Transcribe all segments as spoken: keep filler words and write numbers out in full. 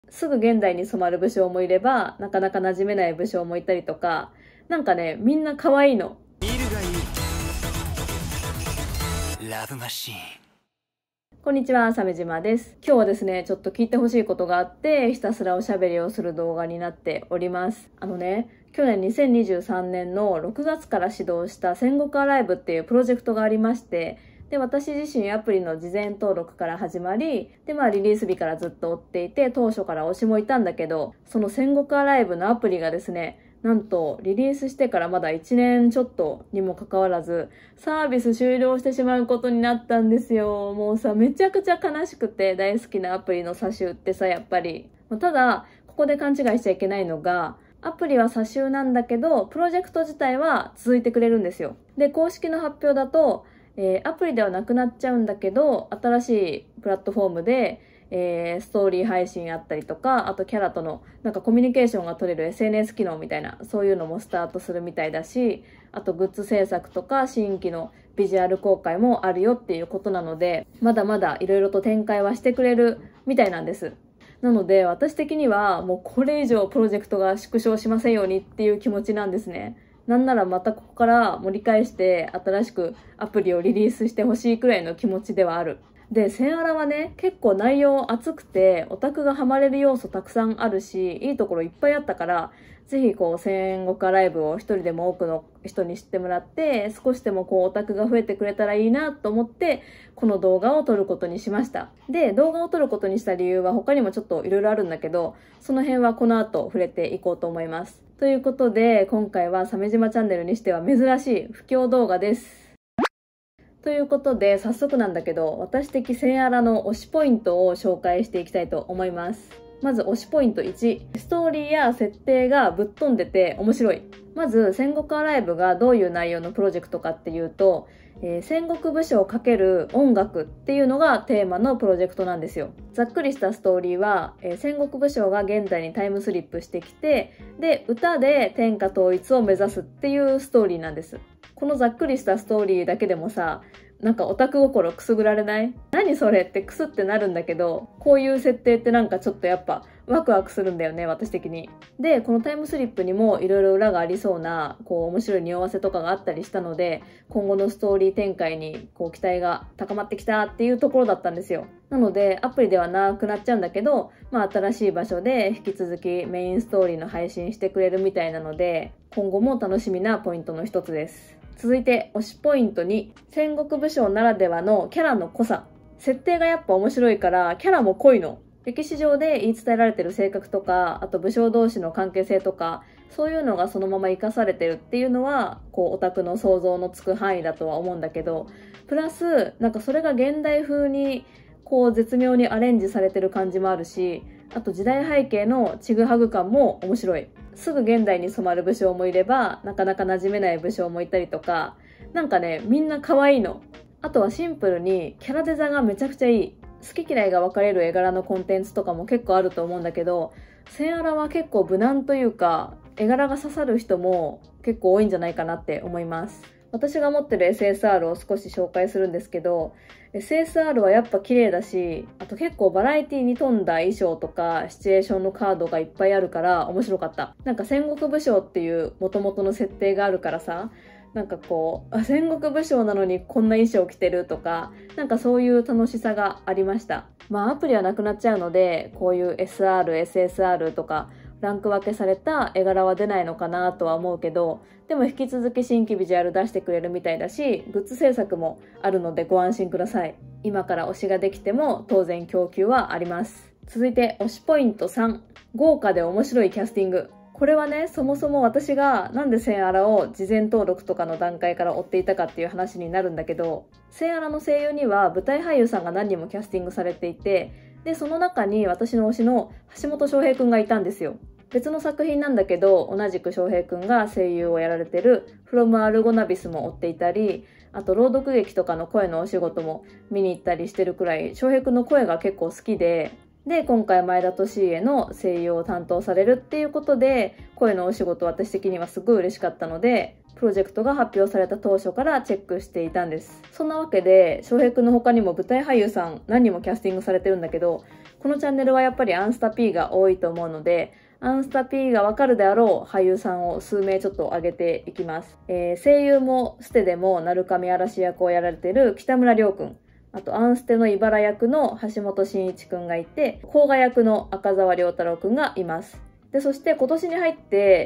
すぐ現代に染まる武将もいれば、なかなか馴染めない武将もいたりとか、なんかね、みんな可愛いの。 見るがいいラブマシーン。 こんにちは、鮫島です。今日はですね、ちょっと聞いてほしいことがあって、ひたすらおしゃべりをする動画になっております。あのね、去年にせんにじゅうさんねんのろくがつから始動した戦国アライブっていうプロジェクトがありまして、で、私自身アプリの事前登録から始まり、で、まあリリース日からずっと追っていて、当初から推しもいたんだけど、その戦国アライブのアプリがですね、なんとリリースしてからまだいちねんちょっとにもかかわらずサービス終了してしまうことになったんですよ。もうさ、めちゃくちゃ悲しくて、大好きなアプリの詐集ってさ、やっぱり。ただ、ここで勘違いしちゃいけないのが、アプリは詐集なんだけど、プロジェクト自体は続いてくれるんですよ。で、公式の発表だと、えー、アプリではなくなっちゃうんだけど、新しいプラットフォームでえー、ストーリー配信あったりとか、あとキャラとのなんかコミュニケーションが取れる エスエヌエス 機能みたいな、そういうのもスタートするみたいだし、あとグッズ制作とか新規のビジュアル公開もあるよっていうことなので、まだまだいろいろと展開はしてくれるみたいなんです。なので私的にはもうこれ以上プロジェクトが縮小しませんようにっていう気持ちなんですね。なんならまたここから盛り返して新しくアプリをリリースしてほしいくらいの気持ちではある。で、センアラはね、結構内容熱くて、オタクがハマれる要素たくさんあるし、いいところいっぱいあったから、ぜひこう、戦国アライブを一人でも多くの人に知ってもらって、少しでもこう、オタクが増えてくれたらいいなと思って、この動画を撮ることにしました。で、動画を撮ることにした理由は他にもちょっといろいろあるんだけど、その辺はこの後触れていこうと思います。ということで、今回は鮫島チャンネルにしては珍しい布教動画です。ということで、早速なんだけど、私的センアラの推しポイントを紹介していきたいと思います。まず推しポイントいち、ストーリーや設定がぶっ飛んでて面白い。まず、戦国アライブがどういう内容のプロジェクトかっていうと、えー、戦国武将×音楽っていうのがテーマのプロジェクトなんですよ。ざっくりしたストーリーは、えー、戦国武将が現代にタイムスリップしてきて、で、歌で天下統一を目指すっていうストーリーなんです。このざっくりしたストーリーだけでもさ、なんかオタク心くすぐられない？何それってクスってなるんだけど、こういう設定ってなんかちょっとやっぱワクワクするんだよね、私的に。で、このタイムスリップにもいろいろ裏がありそうな、こう面白い匂わせとかがあったりしたので、今後のストーリー展開にこう期待が高まってきたっていうところだったんですよ。なので、アプリではなくなっちゃうんだけど、まあ新しい場所で引き続きメインストーリーの配信してくれるみたいなので、今後も楽しみなポイントの一つです。続いて推しポイントに、戦国武将ならではのキャラの濃さ。設定がやっぱ面白いからキャラも濃いの。歴史上で言い伝えられてる性格とか、あと武将同士の関係性とか、そういうのがそのまま活かされてるっていうのは、こうオタクの想像のつく範囲だとは思うんだけど、プラスなんかそれが現代風にこう絶妙にアレンジされてる感じもあるし、あと時代背景のちぐはぐ感も面白い。すぐ現代に染まる武将もいれば、なかなか馴染めない武将もいたりとか、なんかね、みんな可愛いの。あとはシンプルにキャラデザがめちゃくちゃいい。好き嫌いが分かれる絵柄のコンテンツとかも結構あると思うんだけど、センアラは結構無難というか、絵柄が刺さる人も結構多いんじゃないかなって思います。私が持ってる エスエスアール を少し紹介するんですけど、エスエスアール はやっぱ綺麗だし、あと結構バラエティに富んだ衣装とかシチュエーションのカードがいっぱいあるから面白かった。なんか戦国武将っていう元々の設定があるからさ、なんかこう、あ、戦国武将なのにこんな衣装着てるとか、なんかそういう楽しさがありました。まあアプリはなくなっちゃうので、こういう エスアール、エスエスアール とか、ランク分けされた絵柄は出ないのかなとは思うけど、でも引き続き新規ビジュアル出してくれるみたいだし、グッズ制作もあるのでご安心ください。今から推しができても当然供給はあります。続いて推しポイントさん、豪華で面白いキャスティング。これはね、そもそも私がなんでセンアラを事前登録とかの段階から追っていたかっていう話になるんだけど、センアラの声優には舞台俳優さんが何人もキャスティングされていて、で、その中に私の推しの橋本翔平くんがいたんですよ。別の作品なんだけど、同じく翔平くんが声優をやられてる From アルゴナビスも追っていたり、あと朗読劇とかの声のお仕事も見に行ったりしてるくらい、翔平くんの声が結構好きで、で、今回前田利家の声優を担当されるっていうことで、声のお仕事私的にはすごい嬉しかったので、 プロジェクトが発表された当初からチェックしていたんです。そんなわけで、翔平くんの他にも舞台俳優さん何人もキャスティングされてるんだけど、このチャンネルはやっぱりアンスタ P が多いと思うので、アンスタ P がわかるであろう俳優さんを数名ちょっと挙げていきます。えー、声優もステでも鳴神嵐役をやられている北村亮くん。あと、アンステの茨役の橋本真一くんがいて、甲賀役の赤澤亮太郎くんがいます。で、そして今年に入って、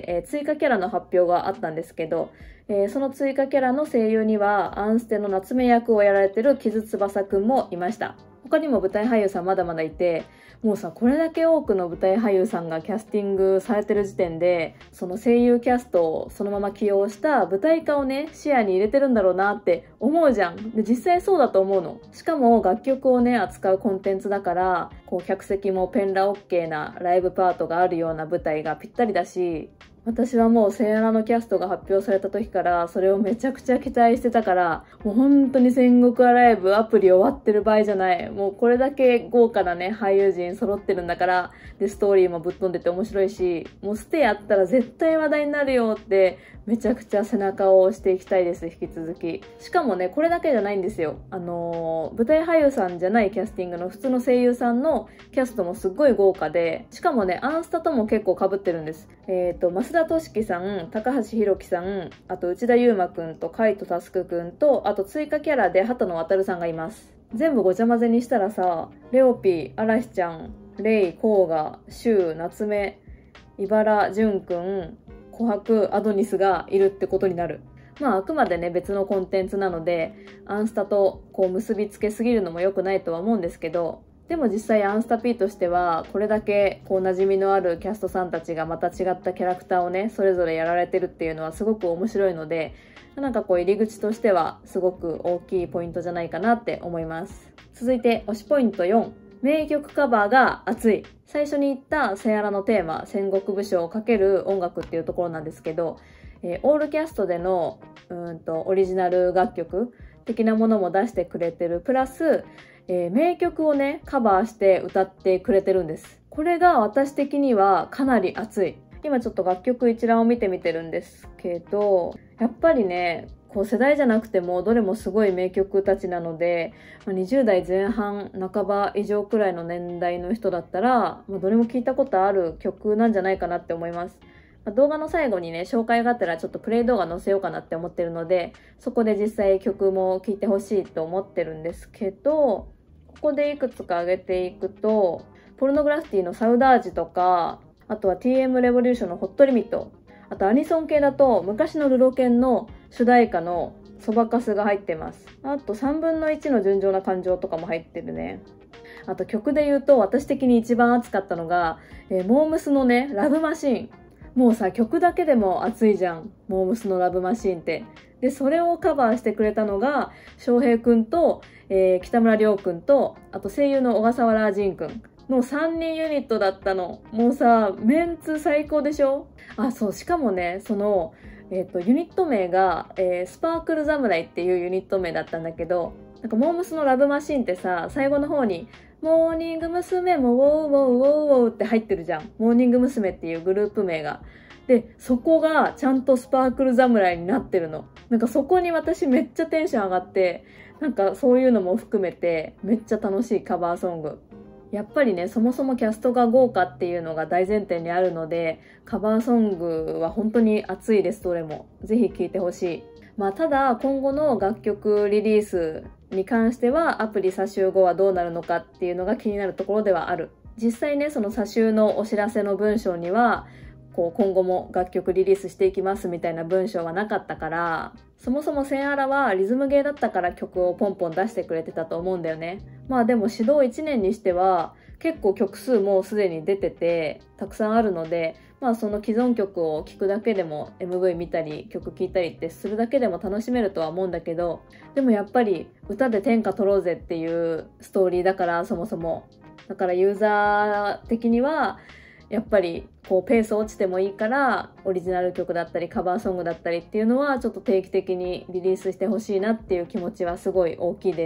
えー、追加キャラの発表があったんですけど、えー、その追加キャラの声優には、アンステの夏目役をやられている木津翼くんもいました。他にも舞台俳優さんまだまだいて、もうさ、これだけ多くの舞台俳優さんがキャスティングされてる時点で、その声優キャストをそのまま起用した舞台化をね、視野に入れてるんだろうなって思うじゃん。で、実際そうだと思うの。しかも楽曲をね、扱うコンテンツだから、こう客席もペンラ OK なライブパートがあるような舞台がぴったりだし、私はもうセイアラのキャストが発表された時からそれをめちゃくちゃ期待してたから、もう本当に戦国アライブアプリ終わってる場合じゃない。もうこれだけ豪華なね、俳優陣揃ってるんだから、で、ストーリーもぶっ飛んでて面白いし、もうステやったら絶対話題になるよってめちゃくちゃ背中を押していきたいです、引き続き。しかもね、これだけじゃないんですよ。あのー、舞台俳優さんじゃないキャスティングの普通の声優さんのキャストもすっごい豪華で、しかもね、アンスタとも結構被ってるんです。えっと、増田俊樹さん、高橋宏樹さん、あと内田祐馬くんと海斗佑くんと、あと追加キャラで畑野渉さんがいます。全部ごちゃ混ぜにしたらさ、レオピー、嵐ちゃん、レイ、コウガ、シュウ、夏目、茨潤くん、琥珀、アドニスがいるってことになる。まああくまでね別のコンテンツなので、アンスタとこう結びつけすぎるのも良くないとは思うんですけど、でも実際アンスタ P としてはこれだけこう馴染みのあるキャストさんたちがまた違ったキャラクターをねそれぞれやられてるっていうのはすごく面白いので、なんかこう入り口としてはすごく大きいポイントじゃないかなって思います。続いて推しポイントよん、名曲カバーが熱い。最初に言ったセイアラのテーマ、戦国武将をかける音楽っていうところなんですけど、えー、オールキャストでのうんとオリジナル楽曲的なものも出してくれてる。プラス、えー、名曲をね、カバーして歌ってくれてるんです。これが私的にはかなり熱い。今ちょっと楽曲一覧を見てみてるんですけど、やっぱりね、こう世代じゃなくてもどれもすごい名曲たちなので、にじゅう代前半半ば以上くらいの年代の人だったら、どれも聞いたことある曲なんじゃないかなって思います。動画の最後にね、紹介があったらちょっとプレイ動画載せようかなって思ってるので、そこで実際曲も聴いてほしいと思ってるんですけど、ここでいくつか挙げていくと、ポルノグラフィティのサウダージとか、あとは ティーエム レボリューションのホットリミット、あとアニソン系だと昔のルロケンの主題歌のそばかすが入ってます。あとさんぶんのいちの純情な感情とかも入ってるね。あと曲で言うと私的に一番熱かったのが、えー、モームスのね、ラブマシーン。もうさ、曲だけでも熱いじゃん。モームスのラブマシーンって。で、それをカバーしてくれたのが、翔平くんと、えー、北村亮くんと、あと声優の小笠原仁くんのさんにんユニットだったの。もうさ、メンツ最高でしょ？あ、そう、しかもね、その、えっと、ユニット名が、えー、スパークル侍っていうユニット名だったんだけど、なんかモームスのラブマシーンってさ、最後の方に、モーニング娘。もウォーウォーウォーウォーって入ってるじゃん。モーニング娘。っていうグループ名が。で、そこがちゃんとスパークル侍になってるの。なんかそこに私めっちゃテンション上がって、なんかそういうのも含めてめっちゃ楽しいカバーソング。やっぱりね、そもそもキャストが豪華っていうのが大前提にあるので、カバーソングは本当に熱いです、どれも。ぜひ聴いてほしい。まあ、ただ今後の楽曲リリースに関してはアプリ詐集後はどうなるのかっていうのが気になるところではある。実際ね、その詐集のお知らせの文章には、こう今後も楽曲リリースしていきますみたいな文章はなかったから、そもそもセンアラはリズムゲーだったから曲をポンポン出してくれてたと思うんだよね。まあでも指導いちねんにしては結構曲数もすでに出ててたくさんあるので、まあその既存曲を聴くだけでも エムブイ 見たり曲聴いたりってするだけでも楽しめるとは思うんだけど、でもやっぱり歌で天下取ろうぜっていうストーリーだから、そもそもだからユーザー的にはやっぱりこうペース落ちてもいいからオリジナル曲だったりカバーソングだったりっていうのはちょっと定期的にリリースしてほしいなっていう気持ちはすごい大きいです。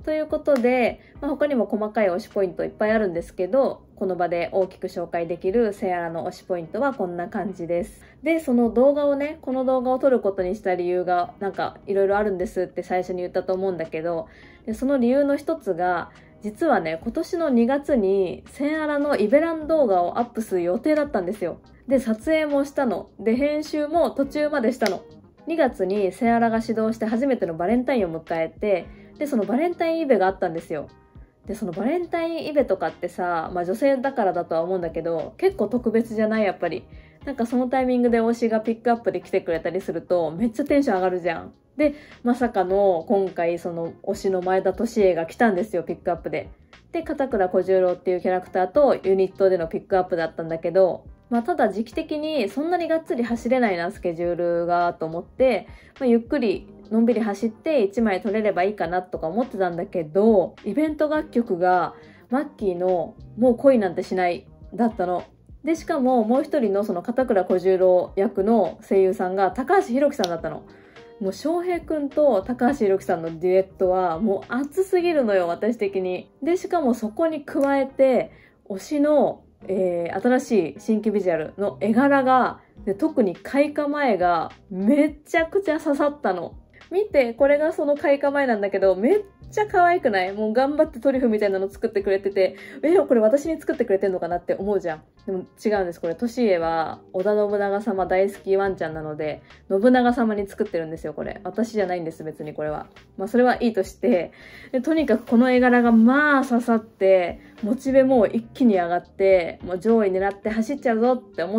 ということで、まあ、他にも細かい推しポイントいっぱいあるんですけど、この場で大きく紹介できるセアラの推しポイントはこんな感じです。で、その動画をね、この動画を撮ることにした理由がなんかいろいろあるんですって最初に言ったと思うんだけど、でその理由の一つが、実はね、今年のにがつにセアラのイベラン動画をアップする予定だったんですよ。で、撮影もしたの。で、編集も途中までしたの。にがつにセアラが始動して初めてのバレンタインを迎えて、で、そのバレンタインイベがあったんですよ。で、そのバレンタインイベとかってさ、まあ女性だからだとは思うんだけど、結構特別じゃないやっぱり。なんかそのタイミングで推しがピックアップで来てくれたりすると、めっちゃテンション上がるじゃん。で、まさかの今回その推しの前田利恵が来たんですよ、ピックアップで。で、片倉小十郎っていうキャラクターとユニットでのピックアップだったんだけど、まあただ時期的にそんなにがっつり走れないな、スケジュールがと思って、まあ、ゆっくりのんびり走っていちまい撮れればいいかなとか思ってたんだけど、イベント楽曲がマッキーのもう恋なんてしないだったの。で、しかももう一人のその片倉小十郎役の声優さんが高橋宏樹さんだったの。もう翔平くんと高橋宏樹さんのデュエットはもう熱すぎるのよ、私的に。で、しかもそこに加えて推しの、えー、新しい新規ビジュアルの絵柄が、で特に開花前がめちゃくちゃ刺さったの。見て、これがその開花前なんだけど、めっちゃ可愛くない？もう頑張ってトリュフみたいなの作ってくれてて、え、これ私に作ってくれてんのかなって思うじゃん。でも違うんです。これ、トシエは織田信長様大好きワンちゃんなので、信長様に作ってるんですよ、これ。私じゃないんです、別にこれは。まあ、それはいいとして、でとにかくこの絵柄がまあ刺さって、モチベも一気に上がって、もう上位狙って走っちゃうぞって思って、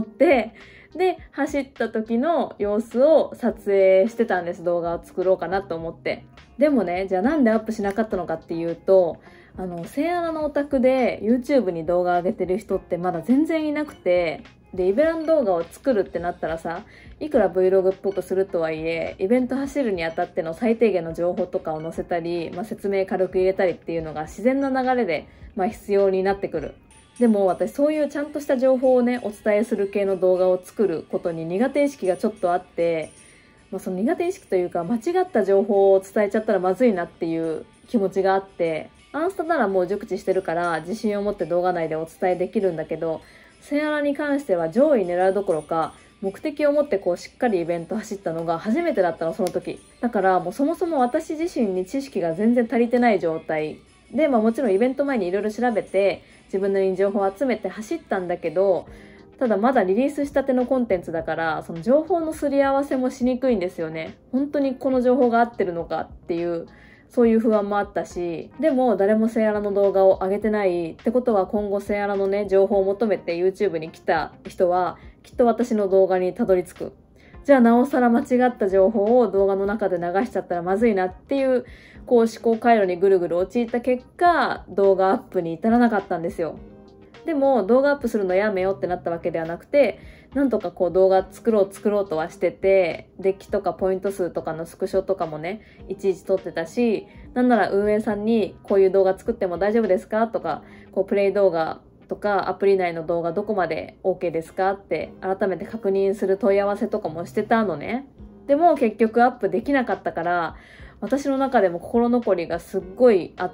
で、走った時の様子を撮影してたんです。動画を作ろうかなと思って。でもね、じゃあなんでアップしなかったのかっていうと、あの、セアラのオタクで YouTube に動画上げてる人ってまだ全然いなくて、で、イベラン動画を作るってなったらさ、いくら Vlog っぽくするとはいえ、イベント走るにあたっての最低限の情報とかを載せたり、まあ、説明軽く入れたりっていうのが自然な流れで、まあ、必要になってくる。でも私そういうちゃんとした情報をね、お伝えする系の動画を作ることに苦手意識がちょっとあって、まあ、その苦手意識というか間違った情報を伝えちゃったらまずいなっていう気持ちがあって、アンスタならもう熟知してるから自信を持って動画内でお伝えできるんだけど、セアラに関しては上位狙うどころか、目的を持ってこうしっかりイベント走ったのが初めてだったの、その時。だからもうそもそも私自身に知識が全然足りてない状態で、まあもちろんイベント前にいろいろ調べて、自分なりに情報を集めて走ったんだけど、ただまだリリースしたてのコンテンツだから、その情報のすり合わせもしにくいんですよね。本当にこの情報が合ってるのかっていう、そういう不安もあったし、でも誰もセアラの動画を上げてないってことは、今後セアラのね、情報を求めて YouTube に来た人は、きっと私の動画にたどり着く。じゃあなおさら間違った情報を動画の中で流しちゃったらまずいなっていう、こう思考回路にぐるぐる陥った結果、動画アップに至らなかったんですよ。でも動画アップするのやめようってなったわけではなくて、なんとかこう動画作ろう作ろうとはしてて、デッキとかポイント数とかのスクショとかもね、いちいち撮ってたし、なんなら運営さんにこういう動画作っても大丈夫ですかとか、こうプレイ動画とかアプリ内の動画どこまで OK ですかって改めて確認する問い合わせとかもしてたのね。でも結局アップできなかったから、私の中でも心残りがすっごいあって、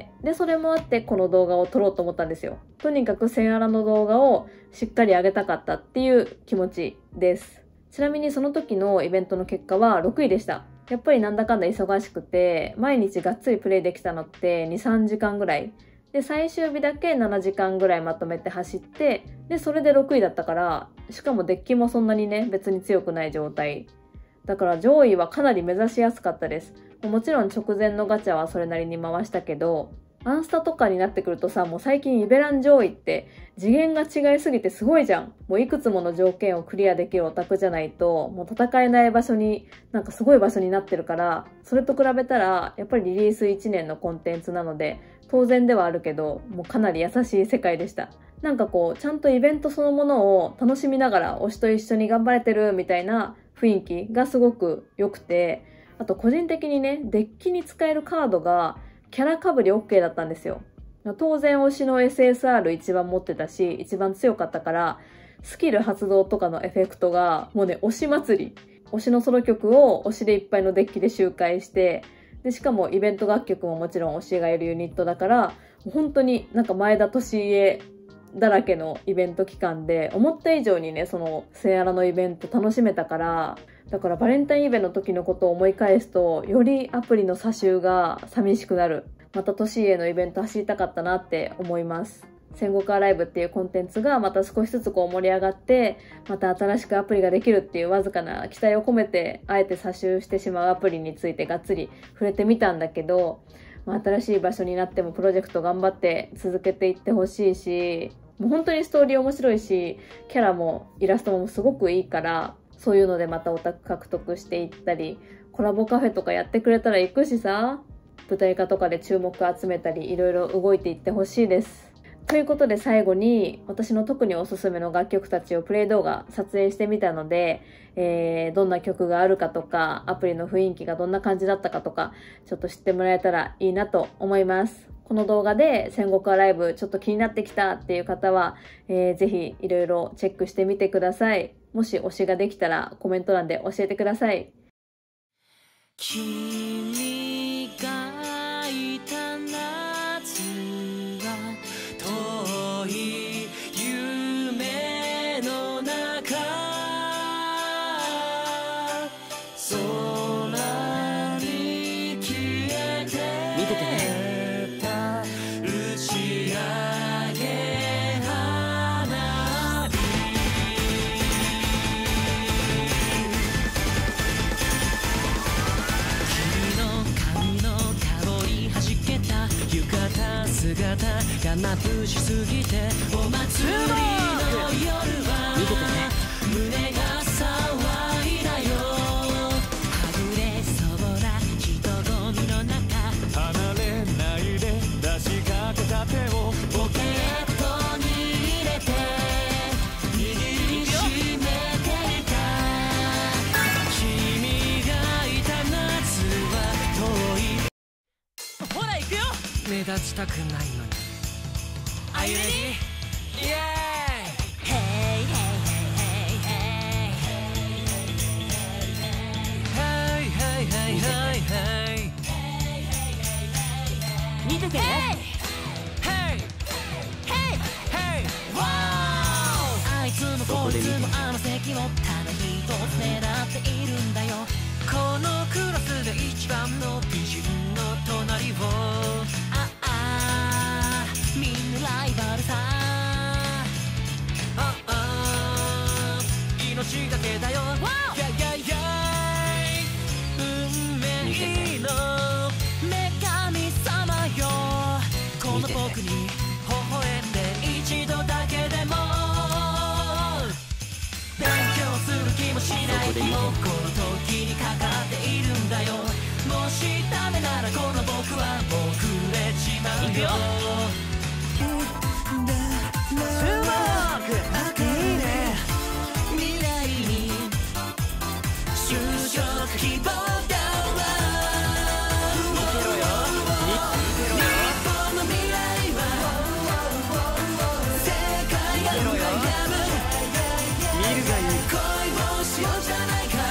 で、それもあってこの動画を撮ろうと思ったんですよ。とにかくセアラの動画をしっかり上げたかったっていう気持ちです。ちなみにその時のイベントの結果はろくいでした。やっぱりなんだかんだ忙しくて、毎日がっつりプレイできたのってに、さんじかんぐらい。で、最終日だけななじかんぐらいまとめて走って、で、それでろくいだったから、しかもデッキもそんなにね、別に強くない状態。だから上位はかなり目指しやすかったです。もちろん直前のガチャはそれなりに回したけど、アンスタとかになってくるとさ、もう最近イベラン上位って次元が違いすぎてすごいじゃん。もういくつもの条件をクリアできるオタクじゃないと、もう戦えない場所に、なんかすごい場所になってるから、それと比べたら、やっぱりリリースいちねんのコンテンツなので、当然ではあるけど、もうかなり優しい世界でした。なんかこう、ちゃんとイベントそのものを楽しみながら推しと一緒に頑張れてるみたいな雰囲気がすごく良くて、あと個人的にね、デッキに使えるカードがキャラ被り OK だったんですよ。当然推しの エスエスアール 一番持ってたし、一番強かったから、スキル発動とかのエフェクトがもうね、推し祭り。推しのソロ曲を推しでいっぱいのデッキで周回して、 で、しかもイベント楽曲ももちろん推しがいるユニットだから、もう本当になんか前田利家だらけのイベント期間で、思った以上にね、そのセアラのイベント楽しめたから、だからバレンタインイベントの時のことを思い返すと、よりアプリの差集が寂しくなる。また利家のイベント走りたかったなって思います。戦国アライブっていうコンテンツがまた少しずつこう盛り上がって、また新しくアプリができるっていうわずかな期待を込めて、あえて差集してしまうアプリについてがっつり触れてみたんだけど、まあ、新しい場所になってもプロジェクト頑張って続けていってほしいし、もう本当にストーリー面白いし、キャラもイラストもすごくいいから、そういうのでまたオタク獲得していったり、コラボカフェとかやってくれたら行くしさ、舞台化とかで注目集めたり、いろいろ動いていってほしいです。ということで最後に私の特におすすめの楽曲たちをプレイ動画撮影してみたので、えー、どんな曲があるかとか、アプリの雰囲気がどんな感じだったかとか、ちょっと知ってもらえたらいいなと思います。この動画で戦国アライブちょっと気になってきたっていう方は、えー、ぜひいろいろチェックしてみてください。もし推しができたらコメント欄で教えてください。 君がいた夏は遠い夢の中、空に消えて見ててね、打ち上げ花火、君の髪の香りはじけた浴衣姿が眩しすぎて、お祭りの夜は胸が騒いだよ。はぐれそうな人混みの中、離れないで出しかけた手をポケットに入れて握りしめていた。君がいた夏は遠い、ほら行くよ。目立ちたくないのに。Are you ready? Yeah! Hey, hey, hey, hey, hey. Hey, hey, hey, hey, hey. 見ててね。Hey! Hey! Hey! Wow! あいつもこいつもあの席をただ一つ狙っているんだよ。このクラスで一番の美人の隣を、ああみんなライバルさ、ああ命がけだよ。ややや運命の女神様よ、この僕に微笑んで一度だけでも。勉強する気もしない日もこの時にかかっているんだよ。もしダメならこの僕は遅れちまうよ。注目、いいね。未来に就職希望だわ。見てろよ、日本の未来は世界が悩む。見るがいい、恋をしようじゃないか。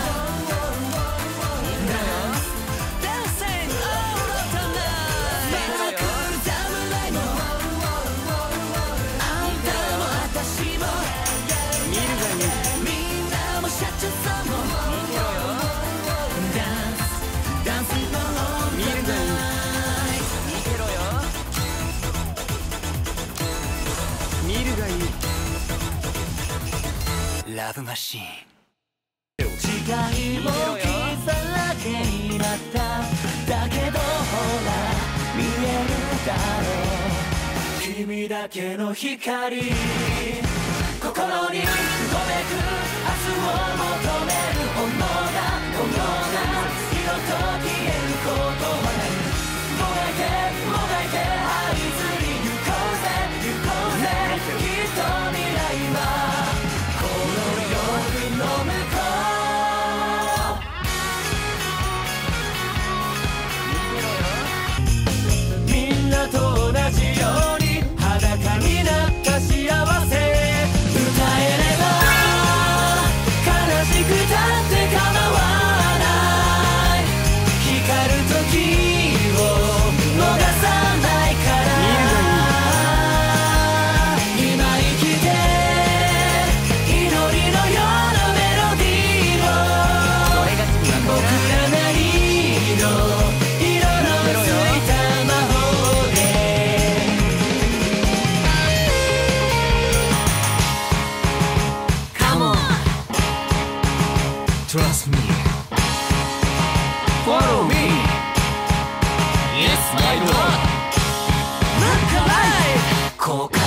ラブマシーン、違いも傷だらけになった。だけどほら見えるだろう、君だけの光、心にうごめく明日を求める炎が、炎が二度と消えることはない。もがいてもがいて這いずり行こうぜ行こうぜ、きっと未来はこの夜の向こう。みんなと同じように裸になった幸せ、 Trust me Follow me Yes my lord Look alive